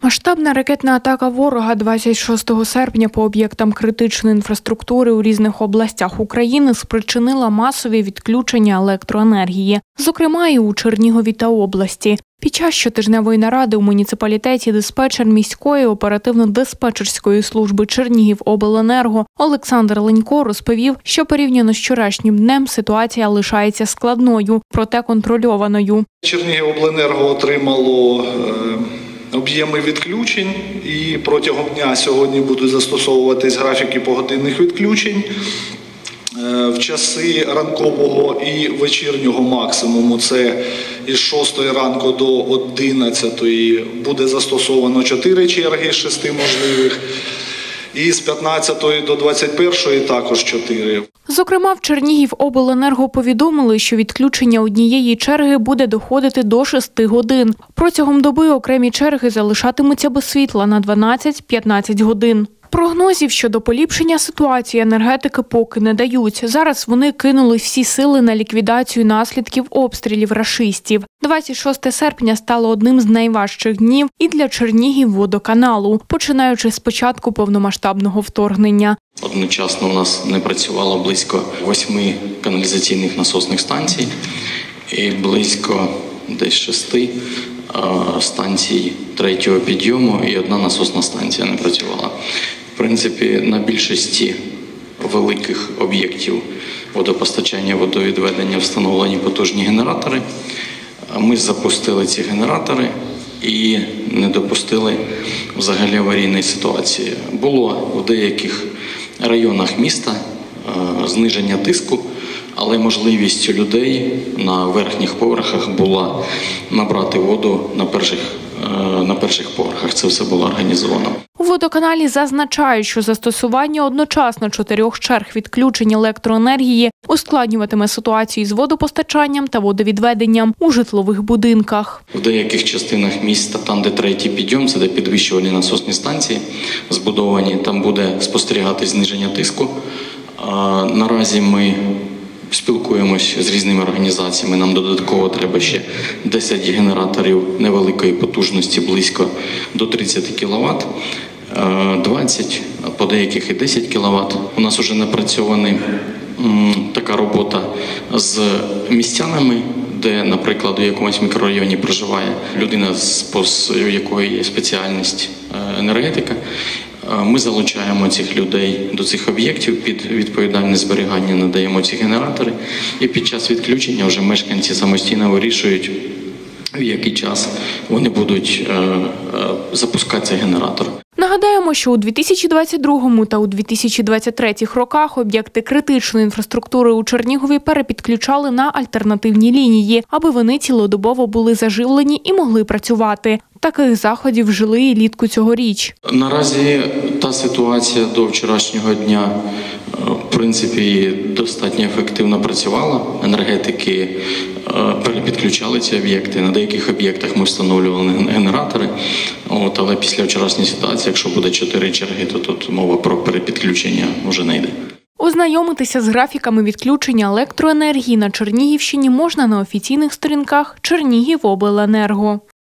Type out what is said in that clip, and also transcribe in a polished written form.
Масштабна ракетна атака ворога 26 серпня по об'єктам критичної інфраструктури у різних областях України спричинила масові відключення електроенергії, зокрема і у Чернігові та області. Під час щотижневої наради у муніципалітеті диспетчер міської оперативно-диспетчерської служби Чернігівобленерго Олександр Ленько розповів, що порівняно з вчорашнім днем ситуація лишається складною, проте контрольованою. Чернігівобленерго отримало об'єми відключень і протягом дня сьогодні будуть застосовуватись графіки погодинних відключень. В часи ранкового і вечірнього максимуму, це із 6 ранку до 11 буде застосовано 4 черги з 6 можливих. І з 15 до 21 також 4. Зокрема, в Чернігівобленерго повідомили, що відключення однієї черги буде доходити до 6 годин. Протягом доби окремі черги залишатимуться без світла на 12-15 годин. Прогнозів щодо поліпшення ситуації енергетики поки не дають. Зараз вони кинули всі сили на ліквідацію наслідків обстрілів рашистів. 26 серпня стало одним з найважчих днів і для Чернігівводоканалу, починаючи з початку повномасштабного вторгнення. Одночасно у нас не працювало близько 8 каналізаційних насосних станцій і близько десь 6 станцій третього підйому і 1 насосна станція не працювала. В принципі, на більшості великих об'єктів водопостачання, водовідведення встановлені потужні генератори. Ми запустили ці генератори і не допустили взагалі аварійної ситуації. Було в деяких районах міста зниження тиску, але можливість людей на верхніх поверхах була набрати воду на перших поверхах. Це все було організовано. У водоканалі зазначають, що застосування одночасно 4 черг відключень електроенергії ускладнюватиме ситуацію з водопостачанням та водовідведенням у житлових будинках. В деяких частинах міста, там де третій підйом, це де підвищувальні насосні станції збудовані, там буде спостерігати зниження тиску. Наразі ми спілкуємось з різними організаціями, нам додатково треба ще 10 генераторів невеликої потужності, близько до 30 кВт, 20, по деяких і 10 кВт. У нас вже напрацьована така робота з містянами, де, наприклад, у якомусь мікрорайоні проживає людина, у якої є спеціальність енергетика. Ми залучаємо цих людей до цих об'єктів, під відповідальне зберігання надаємо ці генератори, і під час відключення вже мешканці самостійно вирішують, в який час вони будуть запускати цей генератор. Нагадаємо, що у 2022 та у 2023 роках об'єкти критичної інфраструктури у Чернігові перепідключали на альтернативні лінії, аби вони цілодобово були заживлені і могли працювати. Таких заходів вжили і влітку цьогоріч. Наразі та ситуація до вчорашнього дня, в принципі, достатньо ефективно працювала. Енергетики перепідключали ці об'єкти. На деяких об'єктах ми встановлювали генератори. Але після вчорашньої ситуації, якщо буде 4 черги, то тут мова про перепідключення вже не йде. Ознайомитися з графіками відключення електроенергії на Чернігівщині можна на офіційних сторінках Чернігівобленерго.